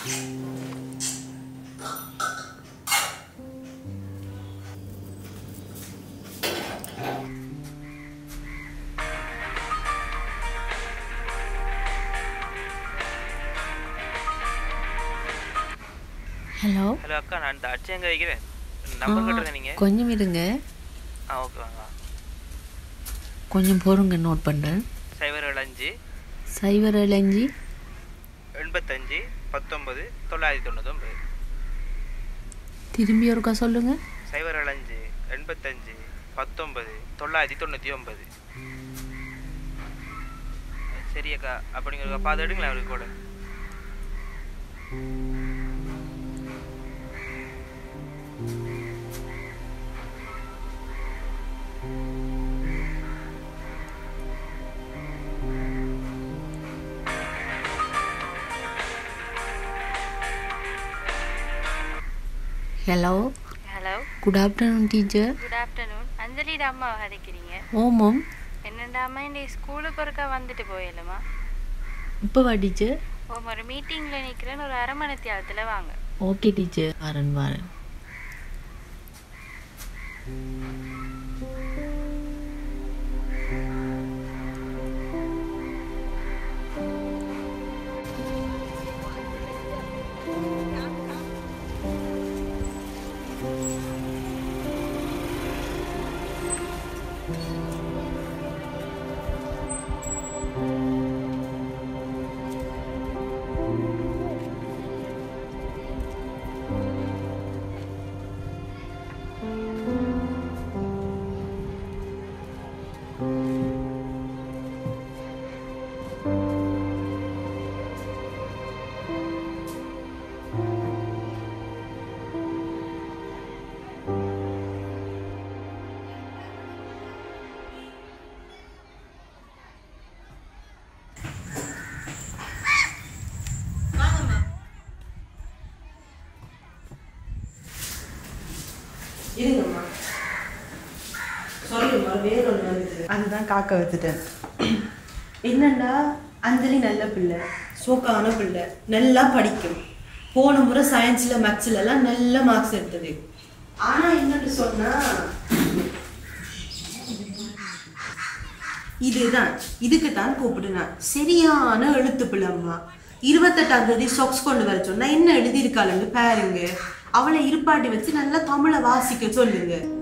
Hello hello அக்கா, நான் இந்த அட்சயங்க வைக்கிறேன். நம்பர் கட்டுறேன். நீங்கள் கொஞ்சம் இருங்க. ஓகே வாங்க. கொஞ்சம் போருங்க, நோட் பண்ணுறேன். 075 075 85 19 999. திரும்பி ஒருக்கா சொல்லுங்க. 075 85 19 999. சரி அக்கா, அப்போ நீங்கள் பார்த்து எடுங்களேன் அவருக்கு கூட. Hello hello, good afternoon teacher. Good afternoon. அஞ்சலிட அம்மா கதைக்கிறீங்க? ஓமம். என்னண்டா அம்மா இந்த ஸ்கூலுக்கு ஒருக்கா வந்துட்டு போயிடலாமா? இப்போவா டீச்சர்? ஒரு மீட்டிங்கில் நிற்கிறேன்னு ஒரு அரை மணி நேரத்தில் வாங்க. ஓகே டீச்சர், வரேன். இருங்கம்மா, சொல்லுங்கம்மா. வேற ஒன்று வந்துச்சு, அதுதான் காக்க வச்சுட்டேன். என்னண்டா, அஞ்சலி நல்ல பிள்ளை, சோக்கான பிள்ளை, நல்லா படிக்கும். போன முறை சயின்ஸில் மேக்ஸ்லலாம் நல்ல மார்க்ஸ் எடுத்தது. ஆனால் என்னன்னு சொன்னா, இதுதான் இதுக்கு தான் கூப்பிடுனான். சரியான எழுத்து பிள்ளைம்மா. 28ஆம் தேதி சொக்ஸ் கொண்டு வர சொன்னா என்ன எழுதியிருக்காளுன்னு பாருங்க. அவளை இருப்பாட்டி வச்சு நல்லா தமிழை வாசிக்க சொல்லுங்க.